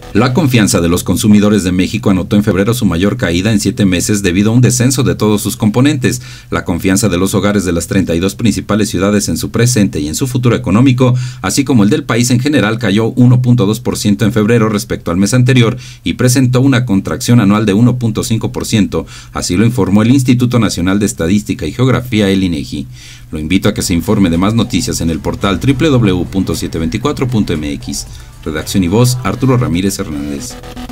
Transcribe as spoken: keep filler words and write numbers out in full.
La confianza de los consumidores de México anotó en febrero su mayor caída en siete meses debido a un descenso de todos sus componentes. La confianza de los hogares de las treinta y dos principales ciudades en su presente y en su futuro económico, así como el del país en general, cayó uno punto dos por ciento en febrero respecto al mes anterior y presentó una contracción anual de uno punto cinco por ciento, así lo informó el Instituto Nacional de Estadística y Geografía, el INEGI. Lo invito a que se informe de más noticias en el portal doble u doble u doble u punto setecientos veinticuatro punto m x. Redacción y voz, Arturo Ramírez Hernández.